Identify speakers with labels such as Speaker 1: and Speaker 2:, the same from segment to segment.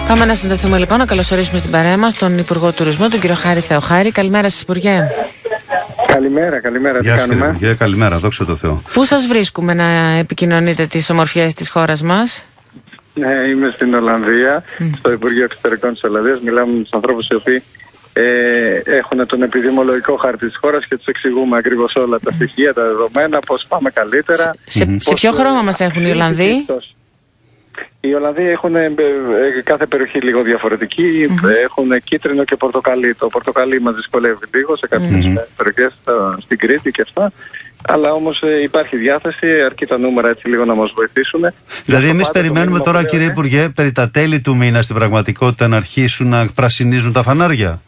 Speaker 1: Πάμε να συνδεθούμε λοιπόν, να καλωσορίσουμε στην παρέα μας τον Υπουργό Τουρισμού, τον κύριο Χάρη Θεοχάρη. Καλημέρα σας, Υπουργέ.
Speaker 2: Καλημέρα.
Speaker 1: Γεια
Speaker 2: σας, κύριε
Speaker 3: Υπουργέ, καλημέρα, δόξα τω Θεώ.
Speaker 1: Πού σας βρίσκουμε να επικοινωνείτε τις ομορφιές της χώρας μας?
Speaker 2: Είμαι στην Ολλανδία, στο Υπουργείο Εξωτερικών της Ολλανδίας. Μιλάμε με τους ανθρώπους οι οποίοι έχουν τον επιδημιολογικό χάρτη της χώρας και τους εξηγούμε ακριβώς όλα τα στοιχεία, τα δεδομένα, πώς πάμε καλύτερα.
Speaker 1: Σε ποιο χρώμα μας έχουν οι Ολλανδοί?
Speaker 2: Οι Ολλανδοί έχουν κάθε περιοχή λίγο διαφορετική. Έχουν κίτρινο και πορτοκαλί. Το πορτοκαλί μας δυσκολεύει λίγο σε κάποιες περιοχές, στην Κρήτη και αυτά. Αλλά όμως υπάρχει διάθεση, αρκεί τα νούμερα έτσι λίγο να μας βοηθήσουν.
Speaker 3: Δηλαδή, εμείς περιμένουμε τώρα, κύριε Υπουργέ, περί τα τέλη του μήνα στην πραγματικότητα να αρχίσουν να πρασινίζουν τα φανάρια.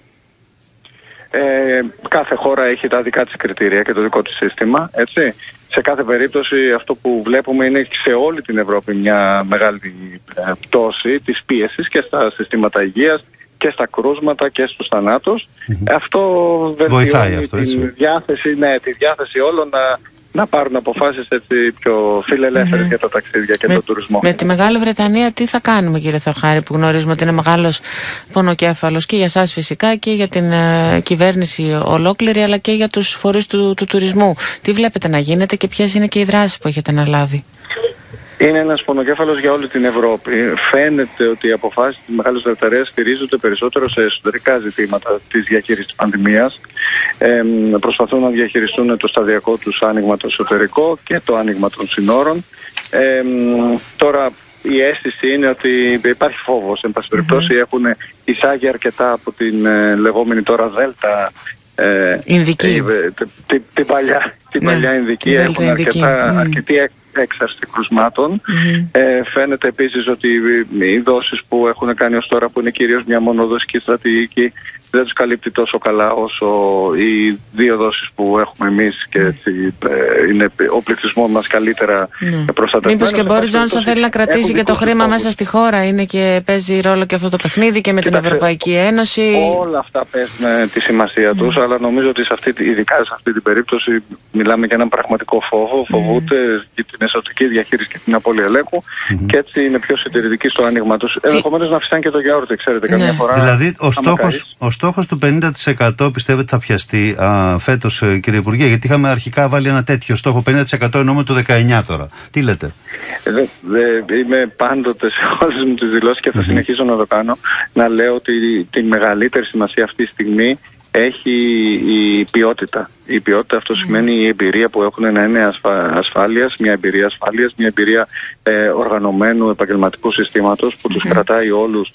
Speaker 2: Κάθε χώρα έχει τα δικά της κριτήρια και το δικό της σύστημα, έτσι. Σε κάθε περίπτωση αυτό που βλέπουμε είναι σε όλη την Ευρώπη μια μεγάλη πτώση της πίεσης και στα συστήματα υγείας και στα κρούσματα και στους θανάτους. Αυτό βελτιώνει τη διάθεση όλων να πάρουν αποφάσεις έτσι πιο φιλελεύθερες για τα ταξίδια και τον τουρισμό.
Speaker 1: Με τη Μεγάλη Βρετανία τι θα κάνουμε, κύριε Θεοχάρη, που γνωρίζουμε ότι είναι μεγάλος πονοκέφαλος και για σας φυσικά και για την κυβέρνηση ολόκληρη, αλλά και για τους φορείς του τουρισμού. Τι βλέπετε να γίνεται και ποιες είναι και οι δράσεις που έχετε αναλάβει?
Speaker 2: Είναι ένας πονοκέφαλος για όλη την Ευρώπη. Φαίνεται ότι οι αποφάσεις της Μεγάλης Βρετανίας στηρίζονται περισσότερο σε εσωτερικά ζητήματα της διαχείρισης της πανδημίας. Προσπαθούν να διαχειριστούν το σταδιακό τους άνοιγμα το εσωτερικό και το άνοιγμα των συνόρων. Τώρα η αίσθηση είναι ότι υπάρχει φόβος. Εν πάση περιπτώσει έχουν εισάγει αρκετά από την λεγόμενη τώρα Δέλτα
Speaker 1: Ινδική.
Speaker 2: Την παλιά Ινδική. Έχουν αρκετή έξαρση κρουσμάτων. Φαίνεται επίσης ότι οι δόσεις που έχουν κάνει ως τώρα, που είναι κυρίως μια μονοδοσική στρατηγική, δεν τους καλύπτει τόσο καλά όσο οι δύο δόσεις που έχουμε εμείς και έτσι, είναι ο πληθυσμός μας καλύτερα προστατευμένος.
Speaker 1: Μήπως και ο Μπόρις Τζόνσον θέλει να κρατήσει και το χρήμα μέσα στη χώρα? Είναι και παίζει ρόλο και αυτό το παιχνίδι και με την Ευρωπαϊκή Ένωση.
Speaker 2: Όλα αυτά παίζουν τη σημασία τους, αλλά νομίζω ότι ειδικά σε αυτή την περίπτωση μιλάμε για έναν πραγματικό φόβο. Φοβούνται και την εσωτερική διαχείριση και την απώλεια ελέγχου και έτσι είναι πιο συντηρητικοί στο άνοιγμα τους. Ενδεχομένως να φυσάνε και το γιαούρτι, ξέρετε, καμιά φορά.
Speaker 3: Δηλαδή, ο στόχος του 50% πιστεύετε θα πιαστεί φέτος, κύριε Υπουργέ? Γιατί είχαμε αρχικά βάλει ένα τέτοιο στόχο, 50% εννοούμε του 19 τώρα. Τι λέτε?
Speaker 2: Είμαι πάντοτε σε όλες μου τις δηλώσεις και θα συνεχίσω να το κάνω, να λέω ότι τη μεγαλύτερη σημασία αυτή τη στιγμή έχει η ποιότητα. Η ποιότητα αυτό σημαίνει η εμπειρία που έχουν να είναι ασφάλειας, μια εμπειρία οργανωμένου επαγγελματικού συστήματος που τους κρατάει όλους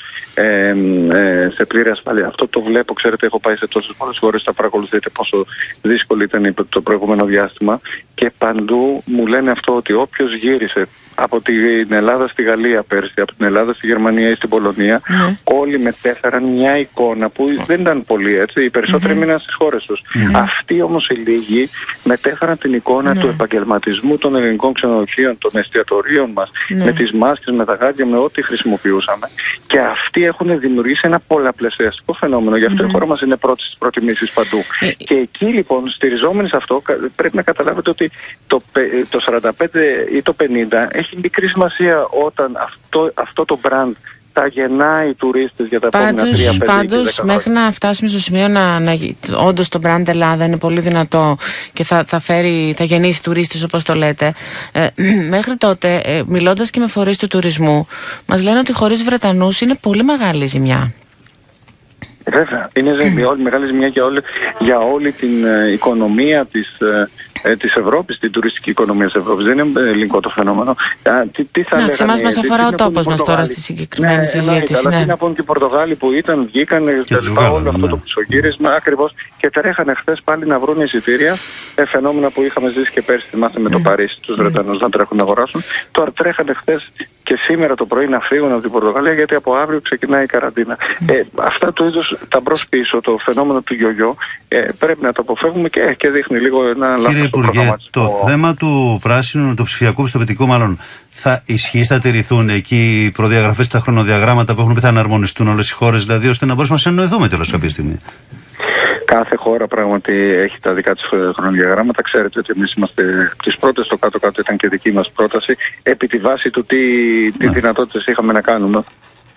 Speaker 2: σε πλήρη ασφάλεια. Αυτό το βλέπω, ξέρετε, έχω πάει σε τόσες πολλές χώρες, θα παρακολουθείτε πόσο δύσκολο ήταν το προηγούμενο διάστημα και παντού μου λένε αυτό, ότι όποιος γύρισε από την Ελλάδα στη Γαλλία πέρσι, από την Ελλάδα στη Γερμανία ή στην Πολωνία, όλοι μετέφεραν μια εικόνα που δεν ήταν πολύ έτσι. Οι περισσότεροι μείναν στις χώρες τους. Αυτοί όμως οι λίγοι μετέφεραν την εικόνα του επαγγελματισμού των ελληνικών ξενοδοχείων, των εστιατορίων μας, με τις μάσκες, με τα γάντια, με ό,τι χρησιμοποιούσαμε. Και αυτοί έχουν δημιουργήσει ένα πολλαπλασιαστικό φαινόμενο. Γι' αυτό η χώρα μας είναι πρώτη στις προτιμήσεις παντού. Και εκεί λοιπόν, στηριζόμενοι σε αυτό, πρέπει να καταλάβετε ότι το 45 ή το 50 έχει μικρή σημασία όταν αυτό το brand θα γεννάει τουρίστες για τα επόμενα 3-5 χρόνια.
Speaker 1: Πάντως, μέχρι να φτάσουμε στο σημείο όντως το brand Ελλάδα είναι πολύ δυνατό και θα γεννήσει τουρίστες όπως το λέτε, μέχρι τότε, μιλώντας και με φορείς του τουρισμού, μας λένε ότι χωρίς Βρετανούς είναι πολύ μεγάλη ζημιά.
Speaker 2: Βέβαια, είναι μεγάλη ζημιά για όλη την οικονομία της Ευρώπης, την τουριστική οικονομία της Ευρώπης. Δεν είναι ελληνικό το φαινόμενο.
Speaker 1: Σε εμάς μας αφορά ο τόπος μας τώρα στη συγκεκριμένη συζήτηση.
Speaker 2: Αλλά τι να πούν και οι Πορτογάλοι που βγήκαν όλο αυτό το πισωγύρισμα ακριβώς και τρέχανε χθες πάλι να βρουν εισιτήρια. Φαινόμενα που είχαμε ζήσει και πέρσι, θυμάστε, με το Παρίσι, τους Βρετανούς να τρέχουν να αγοράσουν. Τώρα τρέχανε χθες και σήμερα το πρωί να φύγουν από την Πορτογαλία, γιατί από αύριο ξεκινάει η καραντίνα. Αυτά του είδους τα μπρος πίσω, το φαινόμενο του γιογιό, πρέπει να το αποφεύγουμε και δείχνει λίγο ένα λάθος.
Speaker 3: Κύριε Υπουργέ, το θέμα του πράσινου, του ψηφιακού πιστοποιητικού μάλλον, θα ισχύει, θα τηρηθούν εκεί οι προδιαγραφές, τα χρονοδιαγράμματα που έχουν πει, θα εναρμονιστούν όλες οι χώρες, δηλαδή ώστε να μπορέσουμε να συνεννοηθούμε τέλος κάποια στιγμή?
Speaker 2: Κάθε χώρα πράγματι έχει τα δικά της χρονοδιαγράμματα. Ξέρετε ότι εμείς είμαστε τις πρώτες, στο κάτω-κάτω ήταν και δική μας πρόταση, επί τη βάση του τι δυνατότητες είχαμε να κάνουμε.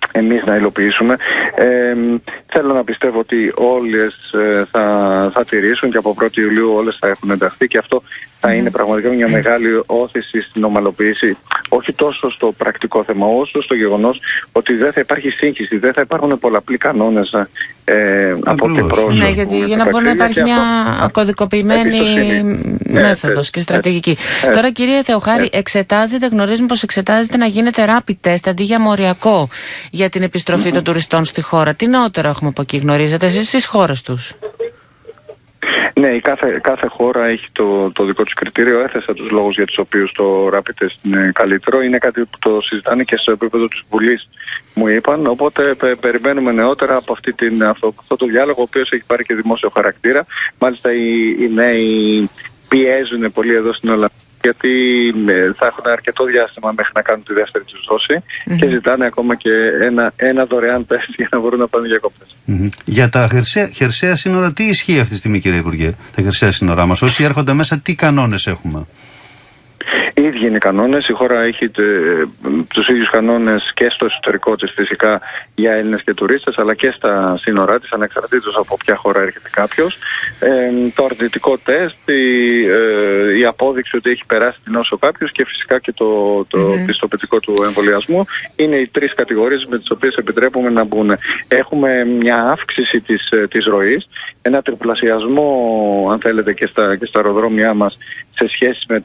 Speaker 2: εμείς να υλοποιήσουμε. Θέλω να πιστεύω ότι όλες θα τηρήσουν και από 1η Ιουλίου όλες θα έχουν ενταχθεί και αυτό θα είναι πραγματικά μια μεγάλη όθηση στην ομαλοποίηση, όχι τόσο στο πρακτικό θέμα, όσο στο γεγονός ότι δεν θα υπάρχει σύγχυση, δεν θα υπάρχουν πολλαπλοί κανόνες από και προς.
Speaker 1: Ναι, γιατί για να μπορεί να υπάρχει μια κωδικοποιημένη μέθοδος και στρατηγική. Τώρα, κυρία Θεοχάρη, γνωρίζουμε πως εξετάζεται να γίνεται rapid test αντί για μοριακό για την επιστροφή των τουριστών στη χώρα. Τι νεότερο έχουμε από εκεί, γνωρίζετε εσείς στις χώρες τους?
Speaker 2: Ναι, κάθε χώρα έχει το δικό της κριτήριο. Έθεσα τους λόγους για τους οποίους το rapid test είναι καλύτερο. Είναι κάτι που το συζητάνε και στο επίπεδο της Βουλής, μου είπαν. Οπότε περιμένουμε νεότερα από αυτό το διάλογο, ο οποίος έχει πάρει και δημόσιο χαρακτήρα. Μάλιστα οι νέοι πιέζουν πολύ εδώ στην Ελλάδα, γιατί θα έχουν αρκετό διάστημα μέχρι να κάνουν τη δεύτερη τους δόση και ζητάνε ακόμα και ένα δωρεάν τεστ για να μπορούν να πάνε διακοπές.
Speaker 3: Για τα χερσαία σύνορα, τι ισχύει αυτή τη στιγμή, κύριε Υπουργέ, τα χερσαία σύνορά μας? Όσοι έρχονται μέσα, τι κανόνες έχουμε?
Speaker 2: Οι ίδιοι είναι οι κανόνες. Η χώρα έχει τους ίδιους κανόνες και στο εσωτερικό της φυσικά για Έλληνες και τουρίστες, αλλά και στα σύνορά της, ανεξαρτήτως από ποια χώρα έρχεται κάποιος. Το αρνητικό τεστ, η απόδειξη ότι έχει περάσει την νόσο κάποιος και φυσικά και το πιστοποιητικό του εμβολιασμού είναι οι 3 κατηγορίες με τις οποίες επιτρέπουμε να μπουν. Έχουμε μια αύξηση της ροής, ένα τριπλασιασμό αν θέλετε και στα αεροδρόμια μας σε σχέση με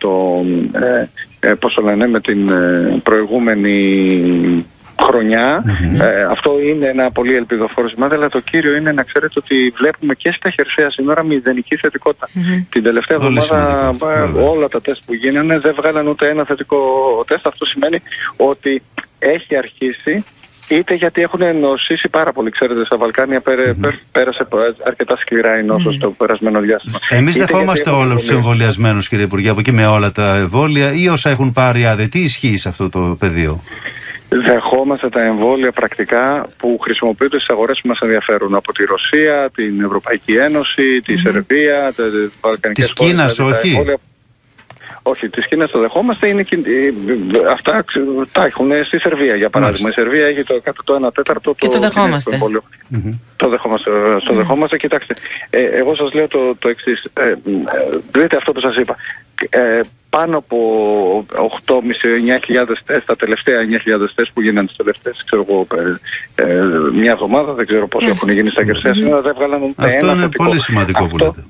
Speaker 2: με την προηγούμενη χρονιά. Αυτό είναι ένα πολύ ελπιδοφόρο σημάδι, αλλά το κύριο είναι να ξέρετε ότι βλέπουμε και στα χερσαία σύνορα μηδενική θετικότητα. Την τελευταία εβδομάδα όλα τα τεστ που γίνανε δεν βγάλαν ούτε ένα θετικό τεστ. Αυτό σημαίνει ότι έχει αρχίσει, είτε γιατί έχουν νοσήσει πάρα πολύ. Ξέρετε, στα Βαλκάνια πέρασε αρκετά σκληρά η νόσος το περασμένο διάστημα.
Speaker 3: Εμείς δεχόμαστε όλους τους εμβολιασμένους, κύριε Υπουργέ, από εκεί με όλα τα εμβόλια, ή όσα έχουν πάρει άδεια? Τι ισχύει σε αυτό το πεδίο?
Speaker 2: Δεχόμαστε τα εμβόλια πρακτικά που χρησιμοποιούνται στις αγορές που μας ενδιαφέρουν, από τη Ρωσία, την Ευρωπαϊκή Ένωση, τη Σερβία, τις Βαλκανικές χώρες.
Speaker 3: Της Κίνας, όχι?
Speaker 2: Όχι, της Κίνας το δεχόμαστε, αυτά τα έχουν στη Σερβία για παράδειγμα. Η Σερβία έχει το 1/4
Speaker 1: και το δεχόμαστε.
Speaker 2: Το δεχόμαστε. Κοιτάξτε, εγώ σας λέω το εξής. Δείτε αυτό που σας είπα. Πάνω από 8.500-9.000 τεστ, τα τελευταία 9.000 τεστ που γίνανε τις τελευταίες, μια εβδομάδα, δεν ξέρω πόσο έχουν γίνει στα χερσαία σύνορα, δεν βγάλαν ούτε ένα θετικό.
Speaker 3: Αυτό είναι πολύ σημαντικό που λέτε.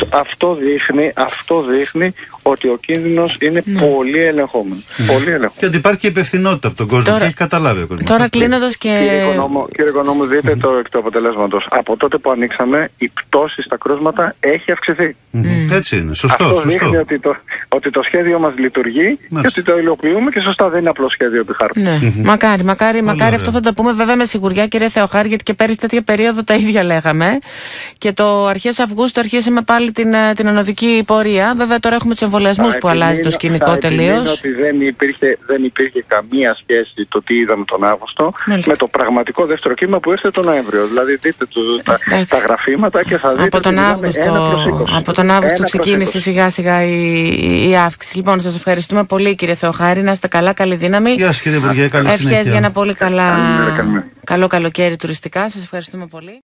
Speaker 2: Αυτό δείχνει ότι ο κίνδυνος είναι πολύ ελεγχόμενο.
Speaker 3: Και ότι υπάρχει υπευθυνότητα από τον κόσμο και έχει καταλάβει ο κόσμος.
Speaker 1: Τώρα κλείνοντας και...
Speaker 2: Κύριε Οικονόμου, δείτε το εκ του αποτελέσματος. Από τότε που ανοίξαμε, η πτώση στα κρούσματα έχει αυξηθεί.
Speaker 3: Έτσι είναι, σωστό.
Speaker 2: Αυτό δείχνει ότι το σχέδιο μας λειτουργεί και ότι το υλοποιούμε και σωστά, δεν είναι απλό σχέδιο επί χάρτη.
Speaker 1: Ναι. Μακάρι αυτό θα το πούμε βέβαια με σιγουριά, κύριε Θεοχάρη, γιατί και πέρυσι τέτοια περίοδο τα ίδια λέγαμε. Και το αρχές Αυγούστου αρχίσαμε πάλι την ανωδική πορεία. Βέβαια τώρα έχουμε τους εμβολιασμούς που αλλάζει το σκηνικό τελείως.
Speaker 2: Ότι δεν υπήρχε καμία σχέση το τι είδαμε τον Αύγουστο με το πραγματικό δεύτερο κύμα που ήρθε τον Νοέμβριο. Δηλαδή δείτε τα γραφήματα και θα δείτε
Speaker 1: από τον Αύγουστο ξεκίνησε σιγά σιγά η αύξηση. Λοιπόν, σας ευχαριστούμε πολύ, κύριε Θεοχάρη. Να είστε καλά, καλή δύναμη.
Speaker 3: Γεια σας, κύριε Υπουργέ, καλή συνέχεια.
Speaker 1: Ευχές για ένα πολύ καλό καλοκαίρι τουριστικά. Σας ευχαριστούμε πολύ.